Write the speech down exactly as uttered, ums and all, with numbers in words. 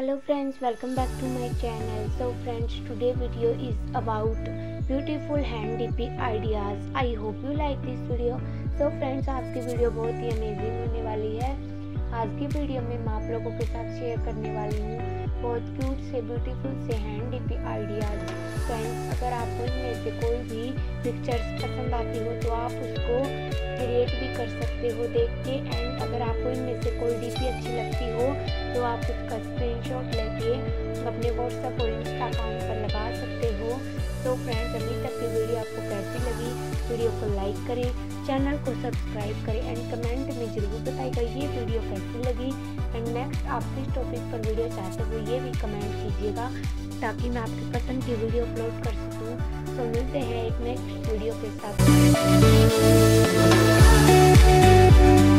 Hello friends, welcome back to my channel. So friends, today video is about beautiful hand D P ideas. I hope you like this video. So friends, आज की video बहुत ही amazing होने वाली है। आज की video में मैं आप लोगों के साथ शेयर करने वाली हूँ बहुत क्यूट से ब्यूटीफुल से hand D P ideas. Friends, अगर आपको इनमें से कोई भी पिक्चर्स पसंद आती हो तो आप उसको क्रिएट भी कर सकते हो देख के। एंड अगर आपको इनमें से कोई डीपी अच्छी लगती हो तो आप उसका स्क्रीनशॉट लेके अपने व्हाट्सएप और इंस्टा अकाउंट पर लगा सकते हो। तो फ्रेंड्स, अभी तक की वीडियो आपको कैसी लगी, वीडियो को लाइक करें, चैनल को सब्सक्राइब करें एंड कमेंट में ज़रूर बताइएगा ये वीडियो कैसी लगी। एंड नेक्स्ट आप किस टॉपिक पर वीडियो चाहते हो ये भी कमेंट कीजिएगा ताकि मैं आपकी पसंद की वीडियो अपलोड कर सकूँ। तो मिलते हैं एक नेक्स्ट वीडियो के साथ।